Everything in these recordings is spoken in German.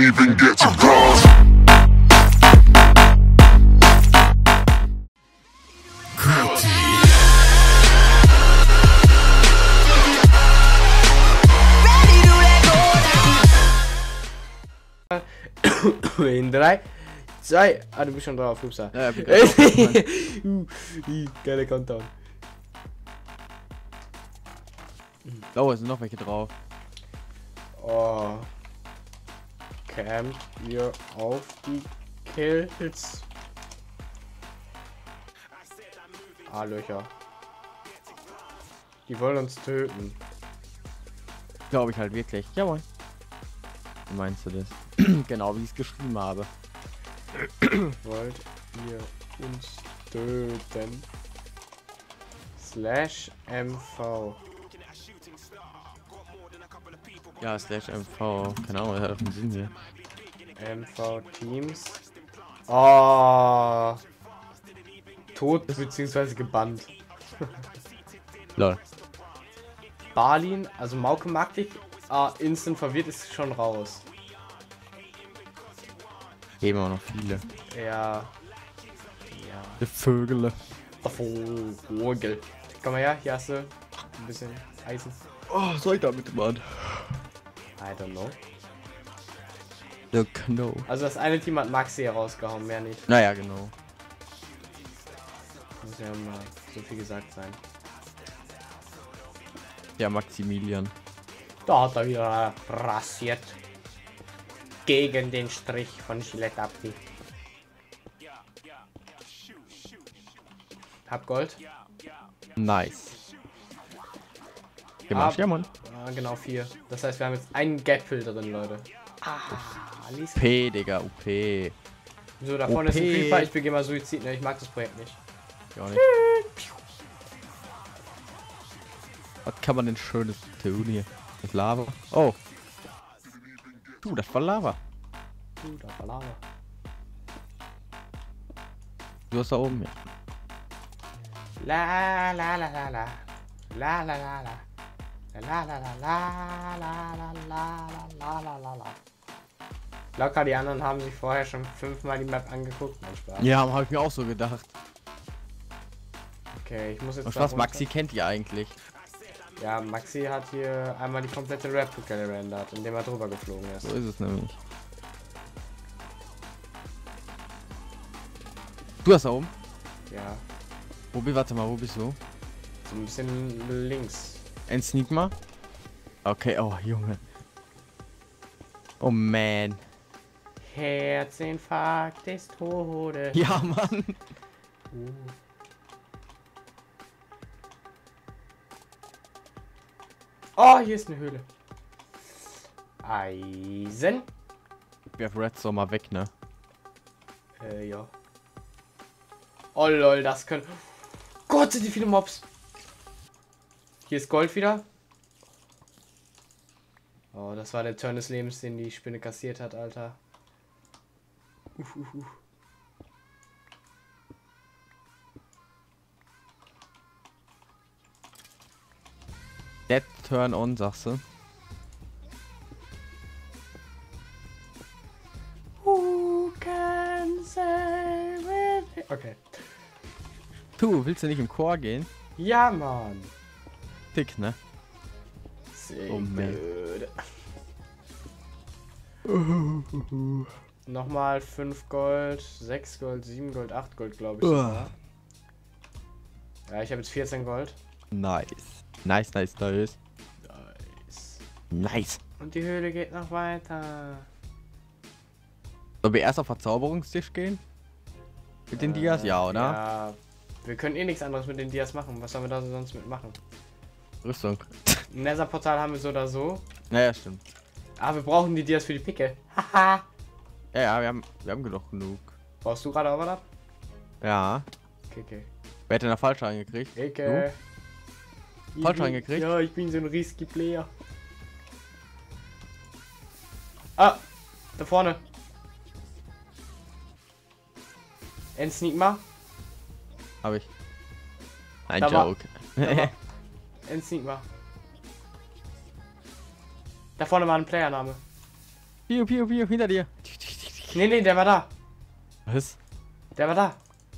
even get to cross. In 3, 2, du bist schon drauf, Hupsa. Ja, Geiler Countdown. Oh, es sind noch welche drauf. Oh. Campt ihr auf die Kills? Löcher. Die wollen uns töten. Glaube ich halt wirklich. Jawohl. Wie meinst du das? Genau wie ich es geschrieben habe. Wollt ihr uns töten? /MV. Ja, /MV. Keine Ahnung, das hat auf den Sinn hier. MV Teams. Oh. Tot bzw. gebannt. Lol. Balin, also Mauke mag dich. Instant verwirrt ist schon raus. Geben wir noch viele. Ja. Die Vögel. Vogel. Komm mal her, hier hast du ein bisschen Eisen. Oh, soll ich damit, Mann? I don't know. The Kno. Also das eine Team hat Maxi herausgehauen, mehr nicht. Naja, genau. Muss ja mal so viel gesagt sein. Ja, Maximilian. Da hat er wieder rasiert. Gegen den Strich von Gillette Abdi. Hab Gold. Nice. Gemacht, ja, Mann. Genau 4. Das heißt, wir haben jetzt einen Gapfil drin, Leute. Alice. P, Digga, UP. So, da vorne ist ein Creeper. Ich begehe mal Suizid. Ne? Ich mag das Projekt nicht. Ja, nicht. Was kann man denn Schönes tun hier? Das Lava. Oh. Du, das war Lava. Da war Lava. Du hast da oben hier. La la la la la. La la la la. La la la la la la la la la la la. Locker, die anderen haben sich vorher schon 5-mal die Map angeguckt. Mein Spaß. Ja, habe ich mir auch so gedacht. Okay, ich muss jetzt. Und was Maxi kennt ihr eigentlich? Ja, Maxi hat hier einmal die komplette Replica gerendert, indem er drüber geflogen ist. So ist es nämlich. Du hast da oben? Ja, Warte mal, wo bist du? so ein bisschen links. Ein Sneak mal? Okay, oh Junge. Oh man. Herzinfarkt des Todes. Ja, Mann. Oh, hier ist eine Höhle. Eisen. Wir haben Redstone mal weg, ne? Ja. Oh lol, das können. Gott, sind die viele Mobs. Hier ist Gold wieder. Oh, das war der Turn des Lebens, den die Spinne kassiert hat, Alter. Dead Turn on, sagst du? Who can say with it? Okay. Du, willst du nicht im Chor gehen? Ja, Mann. Dick, ne? Sehr Oh, man. gut. Nochmal 5 Gold, 6 Gold, 7 Gold, 8 Gold, glaube ich. Sogar. Ja, ich habe jetzt 14 Gold. Nice. Nice. Nice. Nice. Und die Höhle geht noch weiter. Sollen wir erst auf Verzauberungstisch gehen? Mit den Dias? Ja, oder? Ja. Wir können eh nichts anderes mit den Dias machen. Was sollen wir da sonst mit machen? Rüstung. Ein Nether-Portal haben wir so oder so. Naja, stimmt. Aber wir brauchen die Dias für die Picke. Haha. Ja, wir haben genug. Brauchst du gerade Overlap? Ja. Okay. Wer hat denn da falsch reingekriegt? Ecke. Falsch reingekriegt? Ja, ich bin so ein risky Player. Ah, da vorne. Ein Sneak mal. Hab ich. Ein Da war- Joke. Ein Sneak mal. Da vorne war ein Playername. Pio, Pio, Pio, hinter dir. Nee, der war da. Was? Der war da.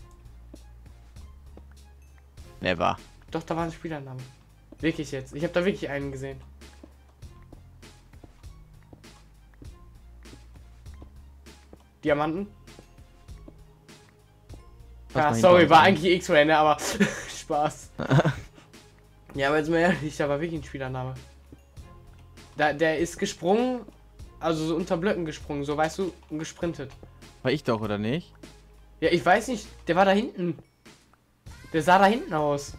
Never. Doch, da war ein Spielername. Wirklich jetzt. Ich habe da wirklich einen gesehen. Diamanten? Ja, sorry, war eigentlich X-Ray, ne, aber Spaß. Ja, aber jetzt mal ehrlich, da war wirklich ein Spielername. Der ist gesprungen, also so unter Blöcken gesprungen, so weißt du, und gesprintet. War ich doch, oder nicht? Ja, ich weiß nicht, der war da hinten. Der sah da hinten aus.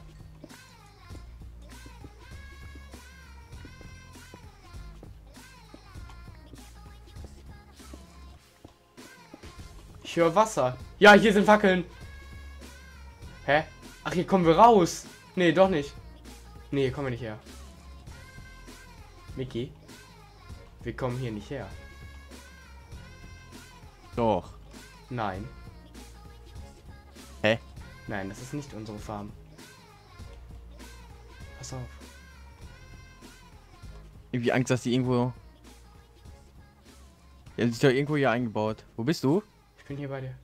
Ich höre Wasser. Ja, hier sind Fackeln. Hä? Ach, hier kommen wir raus. Nee, doch nicht. Nee, hier kommen wir nicht her. Mickey, wir kommen hier nicht her. Doch. Nein. Hä? Nein, das ist nicht unsere Farm. Pass auf. Irgendwie Angst, dass die irgendwo... Ja, die ist doch irgendwo hier eingebaut. Wo bist du? Ich bin hier bei dir.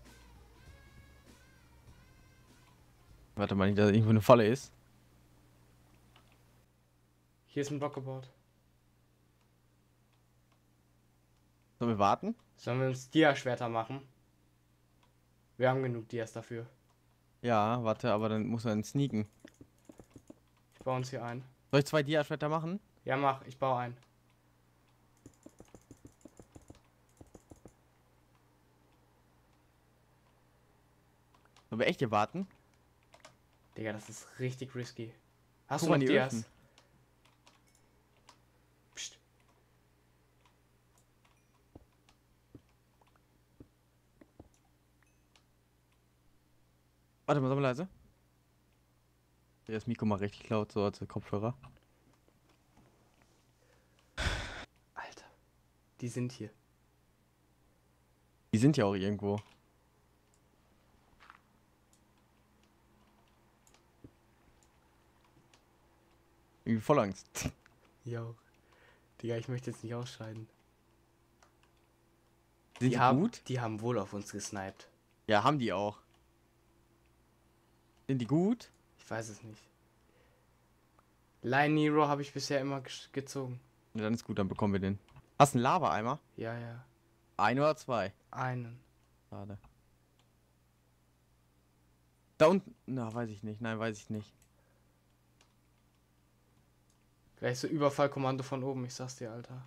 Warte mal, nicht, dass irgendwo eine Falle ist. Hier ist ein Block gebaut. Sollen wir warten? Sollen wir uns Dia-Schwerter machen? Wir haben genug Dias dafür. Ja, warte, aber dann muss man sneaken. Ich baue uns hier ein. Soll ich 2 Dia-Schwerter machen? Ja, mach. Ich baue ein. Sollen wir echt hier warten? Digga, das ist richtig risky. Hast Guck du mal noch in die Dias? Öfen. Psst. Warte mal, sag mal leise. Ja, das Mikro mal richtig laut, so als Kopfhörer. Alter. Die sind hier. Die sind ja auch irgendwo. Irgendwie voll Angst. Jo. Digga, ich möchte jetzt nicht ausscheiden. Sind die haben, gut? Die haben wohl auf uns gesniped. Ja, haben die auch. Sind die gut? Ich weiß es nicht. Line Nero habe ich bisher immer gezogen. Ja, dann ist gut, dann bekommen wir den. Hast du einen Lava-Eimer? Ja, ja. 1 oder 2? Einen. Schade. Da unten. Na, weiß ich nicht. Nein, weiß ich nicht. Gleich so Überfallkommando von oben, ich sag's dir, Alter.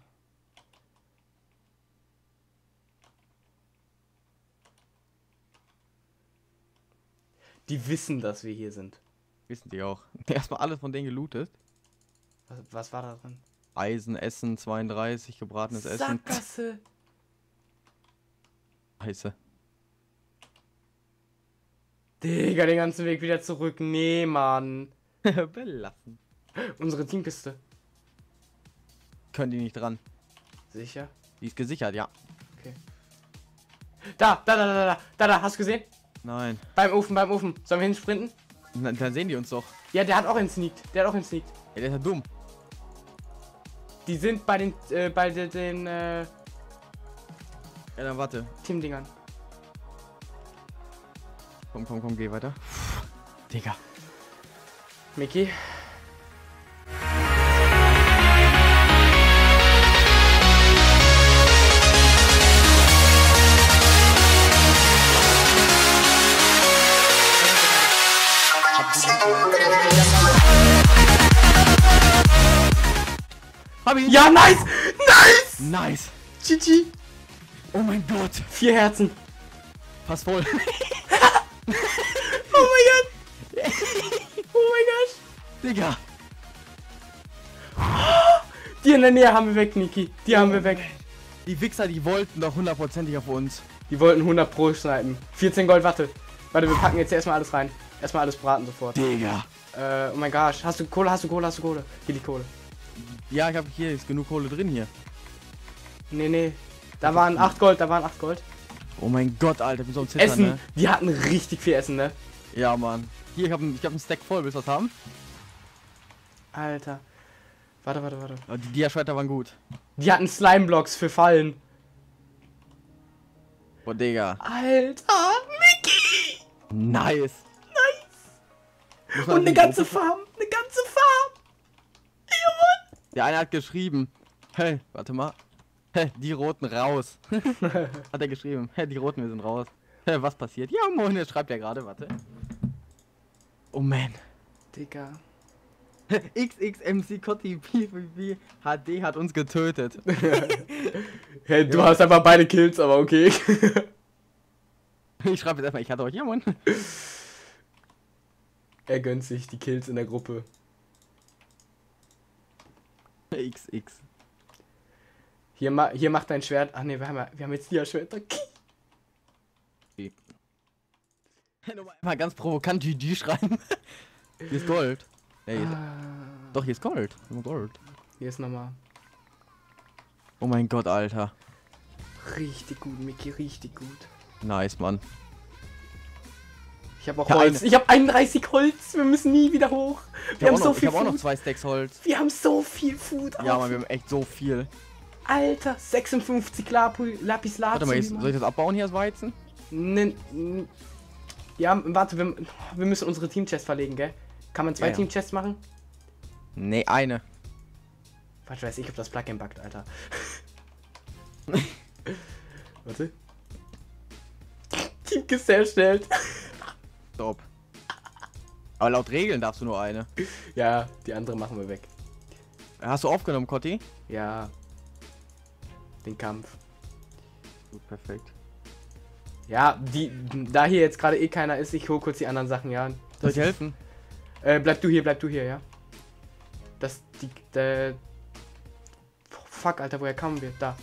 Die wissen, dass wir hier sind. Wissen die auch. Erstmal alles von denen gelootet. Was war da drin? Eisen, Essen, 32, gebratenes Essen. Sackgasse. Scheiße. Digga, den ganzen Weg wieder zurück. Nee, Mann. Belassen. Unsere Teamkiste. Können die nicht dran. Sicher? Die ist gesichert, ja. Okay. Da, hast du gesehen? Nein. Beim Ofen. Sollen wir hinsprinten? Dann sehen die uns doch. Ja, der hat auch entsneakt. Ja, der ist ja dumm. Die sind bei den, Ja, dann warte. Teamdingern. Komm, geh weiter. Digga. Mickey. Hab ich? Ja, nice! Nice. GG. Oh mein Gott. 4 Herzen. Fast voll. Oh mein Gott. Oh mein Gott. Digga. Die in der Nähe haben wir weg, Niki. Die haben wir weg. Die Wichser, die wollten doch 100%ig auf uns. Die wollten 100 Pro snipen. 14 Gold, warte. Warte, wir packen jetzt erstmal alles rein. Erstmal alles braten sofort. Digga. Oh mein Gott. Hast du Kohle? Hier die Kohle. Ja, ich habe hier ist genug Kohle drin hier. Nee. Da waren 8 Gold, Oh mein Gott, Alter, ich bin so am Zittern, Essen. ne? Die hatten richtig viel Essen, ne? Ja, Mann. Hier, ich hab einen Stack voll. Willst du was haben? Alter. Warte. Aber die Dia-Schwerter waren gut. Die hatten Slime-Blocks für Fallen. Oh, Digga. Alter, Mickey! Nice. Muss man Und eine die ganze Gruppe- Farm, eine ganze Farm! Jawohl! Der eine hat geschrieben. Hey, warte mal. Hey, die Roten raus. Hat er geschrieben. Hey, die Roten, wir sind raus. Hey, was passiert? Ja, moin, er schreibt ja gerade, warte. Oh man. Digga. XXMC Cotti PvP HD hat uns getötet. Hey, du hast einfach beide Kills, aber okay. Ich schreibe jetzt erstmal, ich hatte euch. Ja, moin. Er gönnt sich die Kills in der Gruppe. XX. Hier macht dein Schwert. Ach ne, wir haben jetzt Dia-Schwerter. Mal ganz provokant GG schreiben. Hier ist Gold. Hey, doch, hier ist Gold. Nur Gold. Hier ist nochmal. Oh mein Gott, Alter. Richtig gut, Mickey, richtig gut. Nice, Mann. Ich habe auch Ja, Holz. Ich habe 31 Holz. Wir müssen nie wieder hoch. Wir haben so ich viel habe auch noch Food. 2 Stacks Holz. Wir haben so viel Food. Ja, auf. Mann, wir haben echt so viel. Alter, 56 Lapis Lazuli. Warte mal, jetzt, soll ich das abbauen hier, das Weizen? Ja, warte, wir müssen unsere Team-Chests verlegen, gell? Kann man 2 Ja, ja. Team-Chests machen? Nee, eine. Warte, weiß ich, ob das Plugin buggt, Alter. Warte. Team-Kist erstellt. Stop. Aber laut Regeln darfst du nur eine. Ja, die andere machen wir weg. Hast du aufgenommen, Cotti? Ja. Den Kampf. Gut, perfekt. Ja, da hier jetzt gerade eh keiner ist, ich hole kurz die anderen Sachen, ja. Soll ich dir helfen? Bleib du hier, ja. Fuck, Alter, woher kamen wir? Da.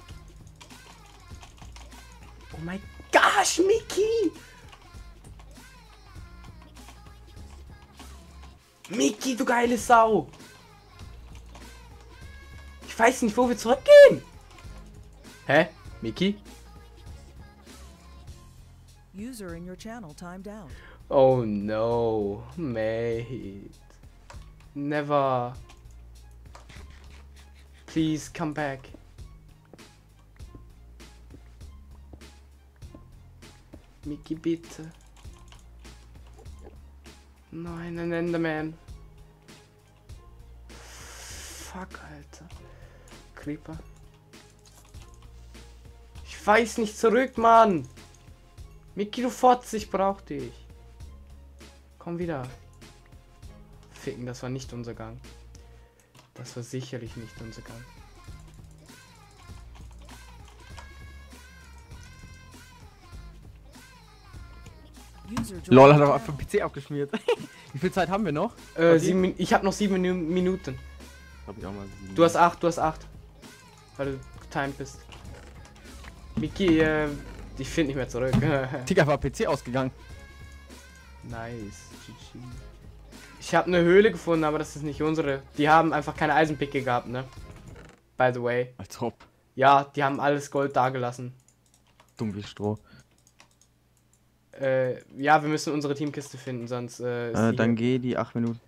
Oh mein gosh, Mickey! Mickey, du geile Sau! Ich weiß nicht, wo wir zurückgehen! Hä? Mickey? User in your channel timed out. Oh no, mate. Never. Please come back. Mickey, bitte. Nein, ein Enderman. Fuck, Alter. Creeper. Ich weiß nicht zurück, Mann. Mickey, du Fotz, ich brauch dich. Komm wieder. Ficken, das war nicht unser Gang. Das war sicherlich nicht unser Gang. User joined LOL hat your doch channel. einfach PC abgeschmiert. Wie viel Zeit haben wir noch? Ich habe noch 7 Minuten. Hab ich auch mal 7. Du hast 8. Weil du getimed bist. Mickey, ich finde nicht mehr zurück. Digga, war PC ausgegangen. Nice. GG. Ich habe eine Höhle gefunden, aber das ist nicht unsere. Die haben einfach keine Eisenpicke gehabt, ne? By the way. Als ob. Ja, die haben alles Gold dagelassen. Dumm wie Stroh. Ja, wir müssen unsere Teamkiste finden, sonst ist die Dann hier. geh die 8 Minuten.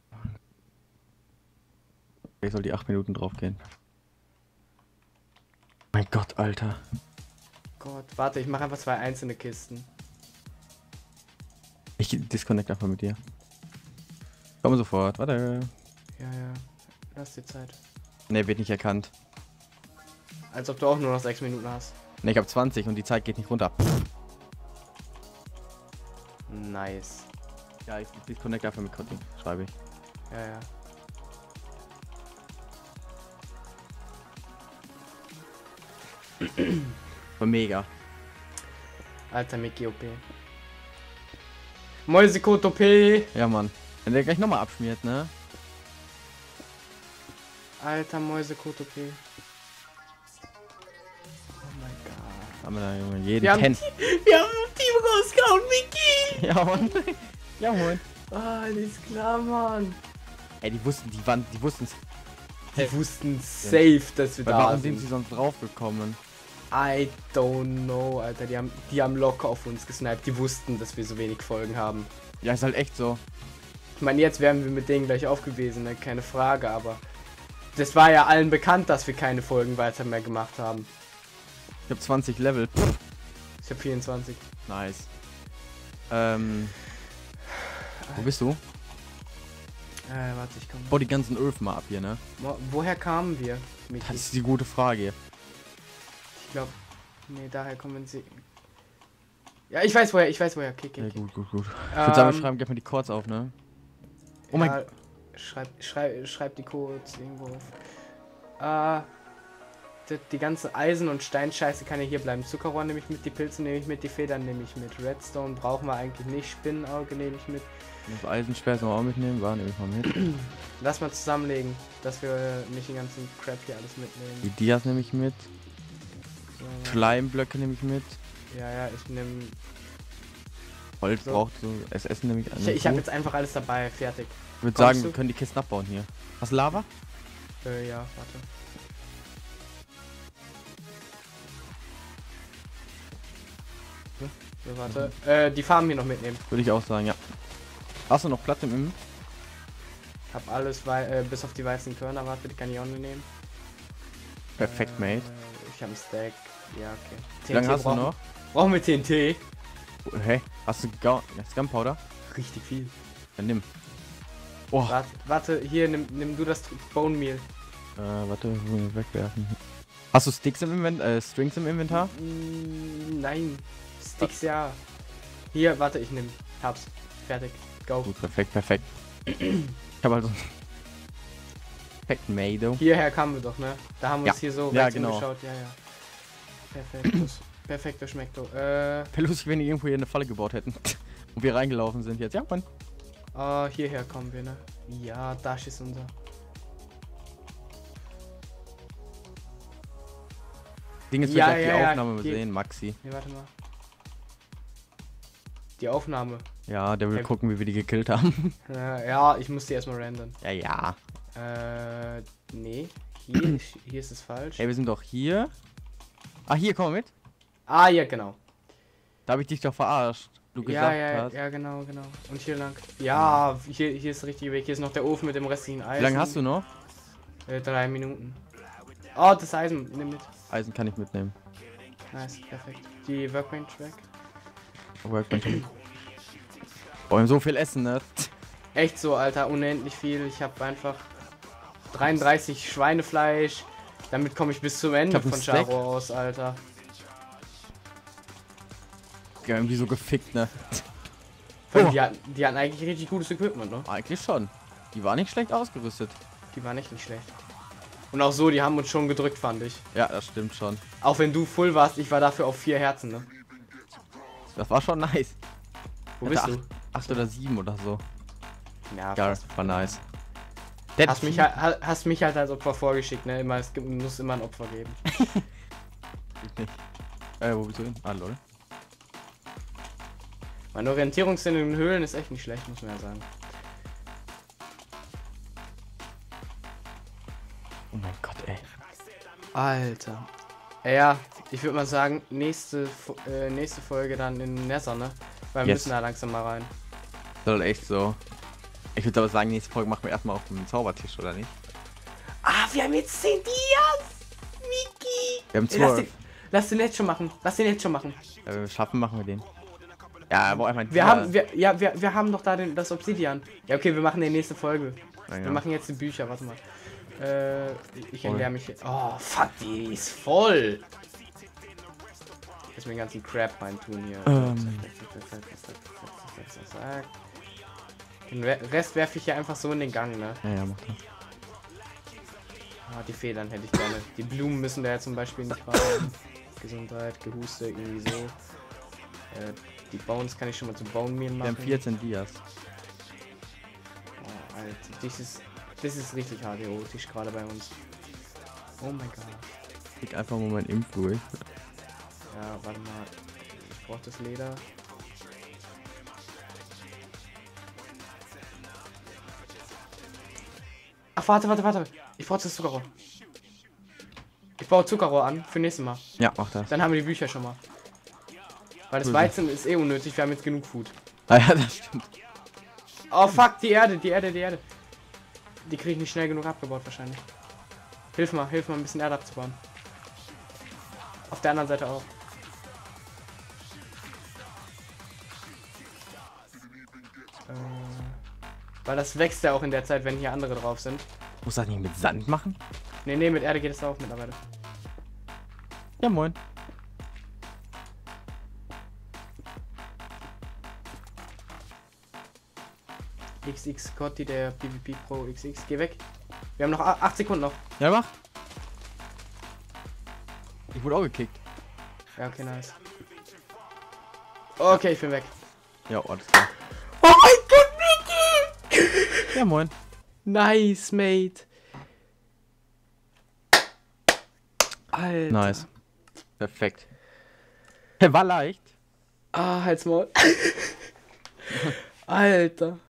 Ich soll die 8 Minuten drauf gehen. Mein Gott, Alter. Gott, warte, ich mache einfach 2 einzelne Kisten. Ich disconnect einfach mit dir. Komm sofort, warte. Ja. Lass dir Zeit. Ne, wird nicht erkannt. Als ob du auch nur noch 6 Minuten hast. Ne, ich hab 20 und die Zeit geht nicht runter. Nice. Ja, ich disconnect einfach mit Cotti, schreibe ich. Ja. War mega. Alter Mickey OP. Mäusekot OP. Ja, Mann. Wenn der gleich nochmal abschmiert, ne? Alter Mäusekot OP. Oh mein Gott. Haben wir da, Junge, jeden Wir haben Ten. ein Team rausgehauen, Mickey. Ja, Mann. Ja, Mann. Ah, alles klar, Mann. Ey, die wussten's. Die wussten safe, dass wir da Warum sind sind. sie sonst draufgekommen? I don't know, Alter. Die haben locker auf uns gesniped. Die wussten, dass wir so wenig Folgen haben. Ja, ist halt echt so. Ich meine, jetzt wären wir mit denen gleich aufgewesen, ne? Keine Frage, aber das war ja allen bekannt, dass wir keine Folgen weiter mehr gemacht haben. Ich hab 20 Level. Pff. Ich habe 24. Nice. Wo bist du? Warte, ich komme. Bau die ganzen Öfen mal ab hier, ne? Woher kamen wir? Miki? Das ist die gute Frage. Ich glaube. Nee, daher kommen sie. Ja, ich weiß woher. Okay, okay, Ja, okay. gut. Ich würde sagen, wir schreiben gleich mal die Chords auf, ne? Oh mein Ja, schreib die Codes irgendwo auf. Die ganze Eisen- und Steinscheiße kann ja hier bleiben. Zuckerrohr nehme ich mit, die Pilze nehme ich mit, die Federn nehme ich mit. Redstone brauchen wir eigentlich nicht, Spinnenauge nehme ich mit. Das Eisenschwert noch auch mitnehmen, nehme ich mal mit. Lass mal zusammenlegen, dass wir nicht den ganzen Crap hier alles Die mitnehmen. Dias nehme ich mit. So. Schleimblöcke nehme ich mit. Ja, ich nehme. Holz So. braucht so. Essen nehme ich an. Ich habe jetzt einfach alles dabei, fertig. Ich würde Kommst sagen, du? wir können die Kisten abbauen hier. Hast du Lava? Ja, warte. So, warte. Die Farben hier noch mitnehmen. Würde ich auch sagen, ja. Hast du noch Platz im Innen? Hab alles bis auf die weißen Körner, warte, die kann ich auch nicht nehmen. Perfekt, Mate. Ich habe einen Stack. Ja, okay. Wie lange hast du noch? Brauchen wir TNT? Hä? Hast du Gunpowder? Richtig viel. Dann nimm. Oh, Warte, hier, nimm du das Bone Meal. warte, wegwerfen. Hast du Sticks im Strings im Inventar? Nein. Sticks ja. Hier, warte, ich nehm. Hab's. Fertig. Go. Gut, perfekt. Ich habe also perfekt Mado. Hierher kamen wir doch, ne? Da haben wir Ja. uns hier so Ja, rechts genau. umgeschaut. Ja. Perfekt. Perfekt, das schmeckt doch. Wäre lustig, wenn die irgendwo hier eine Falle gebaut hätten. Und wir reingelaufen sind jetzt. Ja, Mann. Hierher kommen wir, ne? Ja, das ist unser. Ding ist, Ja, wird ja, die ja, Aufnahme hier. sehen, Maxi. Ne, warte mal. Die Aufnahme. Ja, der will Hey. gucken, wie wir die gekillt haben. Ja, ich muss die erstmal rendern. Ja. Nee. Hier ist es falsch. Ey, wir sind doch hier. Ah, hier, komm mal mit. Ah, ja, genau. Da habe ich dich doch verarscht. Du gesagt hast. Ja, genau. Und hier lang. Ja, hier ist der richtige Weg. Hier ist noch der Ofen mit dem restlichen Eisen. Wie lange hast du noch? 3 Minuten. Oh, das Eisen, nimm mit. Eisen kann ich mitnehmen. Nice, perfekt. Die Workbench weg. Workbench. Wollen so viel essen, ne? Echt so, Alter, unendlich viel. Ich habe einfach 33 Schweinefleisch. Damit komme ich bis zum Ende hab einen von Steak. Charo aus, Alter. Ja, irgendwie so gefickt, ne? Weil Oh. die hatten eigentlich richtig gutes Equipment, ne? Eigentlich schon. Die war nicht schlecht ausgerüstet. Die waren echt nicht schlecht. Und auch so, die haben uns schon gedrückt, fand ich. Ja, das stimmt schon. Auch wenn du full warst, ich war dafür auf 4 Herzen, ne? Das war schon nice. Wo bist Hatte du? 8 oder 7 oder so. Ja, Ja, fast. war nice. Hast mich halt als Opfer vorgeschickt, ne? Muss immer ein Opfer geben. nicht. Wo bist du hin? Ah, lol. Meine Orientierungssinn in den Höhlen ist echt nicht schlecht, muss man ja sagen. Oh mein Gott, ey. Alter. Ja, ich würde mal sagen, nächste Folge dann in Nether, ne? Weil wir Yes. müssen da langsam mal rein. Soll echt so. Ich würde aber sagen, nächste Folge machen wir erstmal auf dem Zaubertisch, oder nicht? Ah, wir haben jetzt 10 Dias! Miki! Wir haben Lass 12. lass den jetzt schon machen. Wenn wir schaffen, machen wir den. Ja, aber einfach Wir haben doch da das Obsidian. Ja, okay, wir machen die nächste Folge. Ja. Wir machen jetzt die Bücher, warte mal. Ich Voll. entleere mich jetzt. Oh, fuck, die ist voll. Jetzt mir den ganzen Crap reintun hier. Den Rest werfe ich ja einfach so in den Gang, ne? Ja, mach das. Ah, die Federn hätte ich gerne. Die Blumen müssen da ja zum Beispiel nicht rein. Gesundheit, Gehuste, irgendwie so. Die Bones kann ich schon mal zu Bone Meal Wir machen. haben 14 Dias. Oh, Alter, das ist richtig chaotisch gerade bei uns. Oh mein Gott. Klick einfach mal mein Impf durch. Ja, warte mal. Ich brauche das Leder. Ach, warte. Ich brauche das Zuckerrohr. Ich baue Zuckerrohr an für nächstes Mal. Ja, mach das. Dann haben wir die Bücher schon mal. Weil das Cool. Weizen ist eh unnötig, wir haben jetzt genug Food. Ah ja, das stimmt. Oh fuck, die Erde. Die kriege ich nicht schnell genug abgebaut wahrscheinlich. Hilf mal ein bisschen Erde abzubauen. Auf der anderen Seite auch. Weil das wächst ja auch in der Zeit, wenn hier andere drauf sind. Muss das nicht mit Sand machen? Nee, nee, mit Erde geht es auch mittlerweile. Ja, moin. XX Scotty, der PvP Pro XX. Geh weg. Wir haben noch 8 Sekunden noch. Ja, mach. Ich wurde auch gekickt. Ja, okay, nice. Okay, ich bin weg. Ja, alles klar. Oh mein Gott, Mickey! Ja, moin. Nice, mate. Alter. Nice. Perfekt. War leicht. Ah, halt's Maul. Alter.